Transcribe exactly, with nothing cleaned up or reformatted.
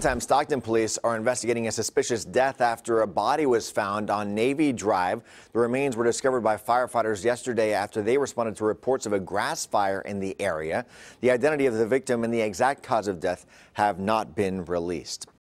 Meantime, Stockton police are investigating a suspicious death after a body was found on Navy Drive. The remains were discovered by firefighters yesterday after they responded to reports of a grass fire in the area. The identity of the victim and the exact cause of death have not been released.